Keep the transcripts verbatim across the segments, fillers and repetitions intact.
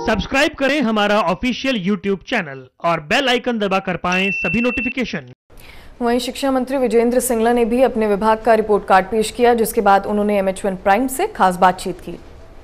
Subscribe करें हमारा official YouTube channel और बेल आइकन दबाकर पाएं सभी नोटिफिकेशन। वहीं शिक्षा मंत्री विजेंद्र सिंगला ने भी अपने विभाग का रिपोर्ट कार्ड पेश किया, जिसके बाद उन्होंने एम एच वन प्राइम से खास बातचीत की।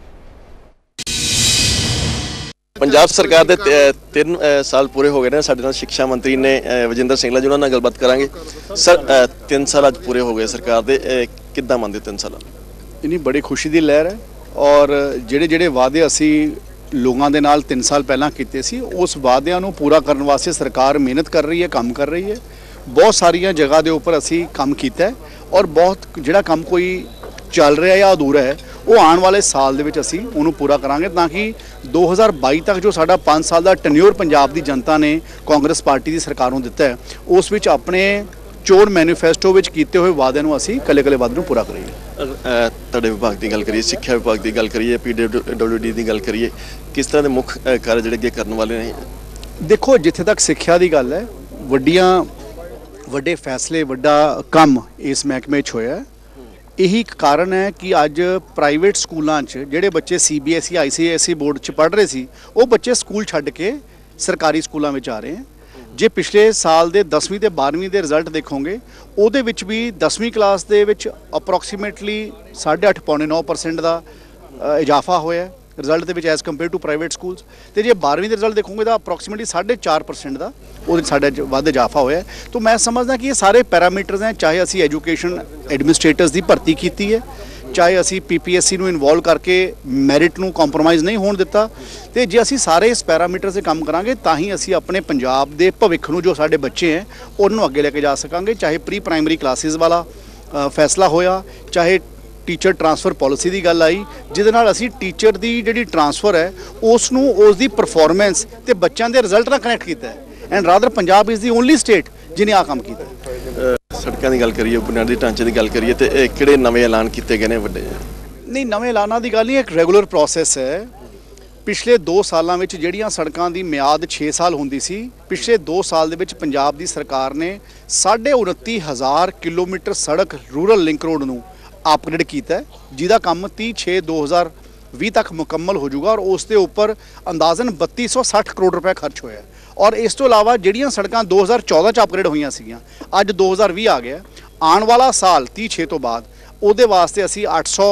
पंजाब सरकार दे तीन साल पूरे हो गए ने। साडे नाल शिक्षा मंत्री ने विजेंद्र सिंगला जी उन्हां नाल गलबात करांगे। सर तीन साल अज पूरे हो गए सरकार दे, किद्दां मंनदे तीन साल? इन्नी बड़ी खुशी की लहर है और ਜਿਹੜੇ ਜਿਹੜੇ वादे असी लोगों के नाल तीन साल पहला किए सी, उस वादियां नूं पूरा करने वास्ते सरकार मेहनत कर रही है, काम कर रही है। बहुत सारिया जगह के उपर असी काम किया है और बहुत जिहड़ा काम कोई चल रहा है या अधूरा है वो आने वाले साल दे विच असी उन्होंने पूरा करांगे, ताकि दो हज़ार बाई तक जो साडा पाँच साल का टन्योर पंजाब की जनता ने कांग्रेस पार्टी की सरकार नूं दिता है, उस विच अपने चोण मैनीफेस्टो विच कीते हुए वादे नूं असी कले कले वादे नूं पूरा करिए। तुहाडे विभाग की गल करिए, सिक्ख्या विभाग की गल करिए, पी डब्ल्यू डी की गल करिए, किस तरह के मुख कार्य जिहड़े अगे करने वाले ने? देखो, जिथे तक सिक्ख्या की गल है, वड्डियां वड्डे फैसले वड्डा काम इस महकमे च होया। यही कारण है कि अज प्राइवेट स्कूलों जिहड़े बच्चे C B S E I C S E board च पढ़ रहे सी, वो बच्चे स्कूल छड्ड के सरकारी स्कूलों में आ रहे हैं। जे पिछले साल के दसवीं ते बारहवीं के रिजल्ट देखोगे, उहदे विच भी दसवीं क्लास दे विच अप्रोक्सीमेटली साढ़े अठ पौने नौ परसेंट का इजाफा होया रिजल्ट दे विच as compare to private schools. तो जे बारहवीं के रिजल्ट देखोगे तो अप्रोक्सीमेटली साढ़े चार परसेंट का वो साढ़े वध इजाफा होया। तो मैं समझदा कि ये सारे पैरामीटर्स हैं, चाहे असी एजुकेशन एडमिनिस्ट्रेटर्स की भर्ती की है, चाहे असी पी पी एस सी नूं इनवॉल्व करके मैरिट नूं कॉम्प्रोमाइज़ नहीं होने दिता। तो जे असी सारे इस पैरामीटर से काम करांगे तां ही असी अपने पंजाब दे भविख नूं जो साडे बच्चे हैं उन्होंने अगे लेके जा सकांगे। चाहे प्री प्राइमरी क्लासिस वाला फैसला होया, चाहे टीचर ट्रांसफर पॉलिसी की गल आई, जिहदे नाल असी टीचर की जिहड़ी ट्रांसफर है उसनूं उसदी परफॉर्मेंस ते बच्चों के रिजल्ट नाल कनैक्ट कीता है। And rather Punjab is the only state जिन्हें आ काम किया। सड़कों की गल करिए, बुनियादी ढांचे की गल करिए, तो किहड़े नवे ऐलान किए गए हैं वड्डे? नहीं, नवे ऐलानों की गल नहीं, एक रेगूलर प्रोसैस है। पिछले दो सालों में जिहड़ियां सड़कों की म्याद छे साल होंदी सी, पिछले दो साल दे विच पंजाब की सरकार ने साढ़े उनती हज़ार किलोमीटर सड़क रूरल लिंक रोड नूं अपग्रेड किया, जिहदा काम तीह छे दो हज़ार भी तक मुकम्मल हो जाऊगा और उसके उपर अंदाजन बत्ती सौ सठ करोड़ रुपया खर्च होया। और इस तो इलावा जिहड़ियां सड़कां दो हज़ार चौदह च अपग्रेड होईयां सीगियां, अज दो हज़ार भी आ गया। आने वाला साल तीह छे तो बाद उहदे वास्ते असी अठ सौ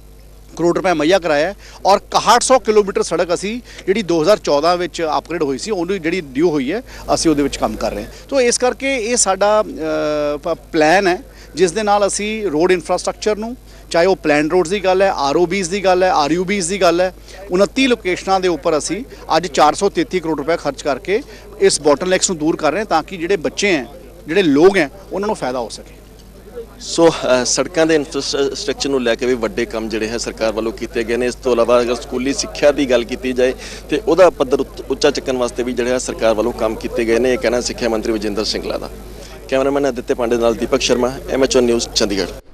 करोड़ रुपया मुहैया कराया और इकहठ सौ किलोमीटर सड़क असी जिहड़ी दो हज़ार चौदह विच अपग्रेड हुई सी, उहनूं जिहड़ी ड्यू हुई है असी उहदे विच काम कर रहे हैं। तो इस करके ये साडा प्लान है जिस दे नाल असी रोड इंफ्रास्ट्रक्चर नूं, चाहे वो प्लैन रोड्स की गल है, आर ओ बीज़ की गल है, आर यू बीज़ की गल है, उनती लोकेशनों के उपर असी अज चार सौ तेती करोड़ रुपया खर्च करके इस बॉटलनेक्स दूर कर रहे हैं, ताकि जिहड़े बच्चे हैं, जिहड़े लोग हैं, उन्होंने फायदा हो सके। सो सड़कों के इंफ्रास्ट्रक्चर को लैके भी वड्डे काम जिहड़े है सरकार वालों किए गए हैं। इस तो इलावा अगर स्कूली सिक्ख्या की गल की जाए तो वह पद्धर उच्चा चुकन वास्ते भी जिहड़े सरकार वालों काम किए गए हैं। यह कहना सिक्ख्या मंत्री विजेंद्र सिंगला का। कैमरामैन आदित्य पांडे नाल Deepak Sharma, M H one news, Chandigarh.